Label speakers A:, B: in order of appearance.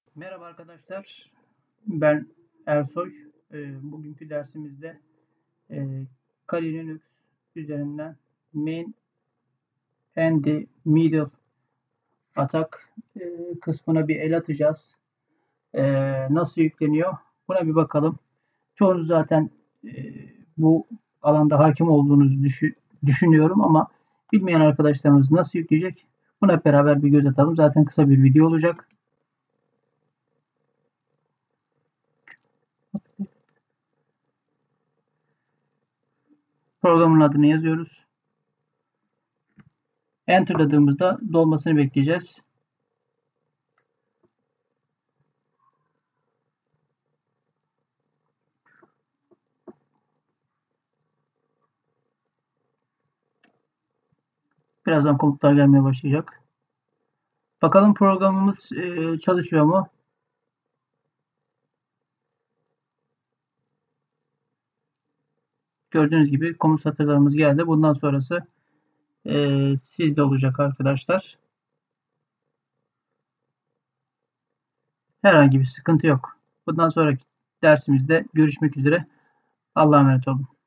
A: Merhaba arkadaşlar, ben Ersoy. Bugünkü dersimizde Kali Linux üzerinden main and the middle atak kısmına bir el atacağız. Nasıl yükleniyor? Buna bir bakalım. Çoğunuz zaten bu alanda hakim olduğunuzu düşünüyorum ama bilmeyen arkadaşlarımız nasıl yükleyecek? Buna hep beraber bir göz atalım. Zaten kısa bir video olacak. Programın adını yazıyoruz. Enter'ladığımızda dolmasını bekleyeceğiz. Birazdan komutlar gelmeye başlayacak. Bakalım programımız çalışıyor mu? Gördüğünüz gibi komut satırlarımız geldi. Bundan sonrası sizde olacak arkadaşlar. Herhangi bir sıkıntı yok. Bundan sonraki dersimizde görüşmek üzere. Allah'a emanet olun.